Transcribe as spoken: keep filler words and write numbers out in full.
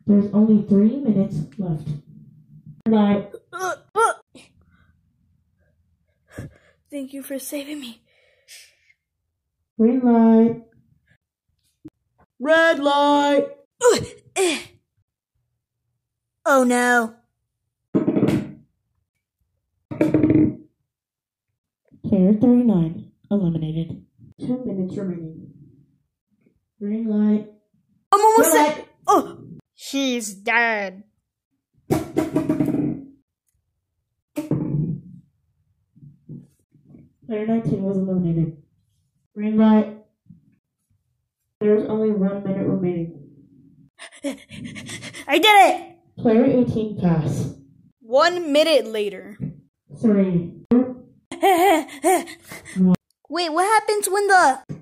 There's only three minutes left. Bye. Uh, uh. Thank you for saving me. Green light. Red light. Uh, eh. Oh no. Player thirty-nine eliminated. Ten minutes remaining. Green light. I'm almost Red set. light. Oh, she's dead. Player nineteen was eliminated. Green light. There's only one minute remaining. I did it! Player eighteen pass. One minute later. Three. Wait, what happens when the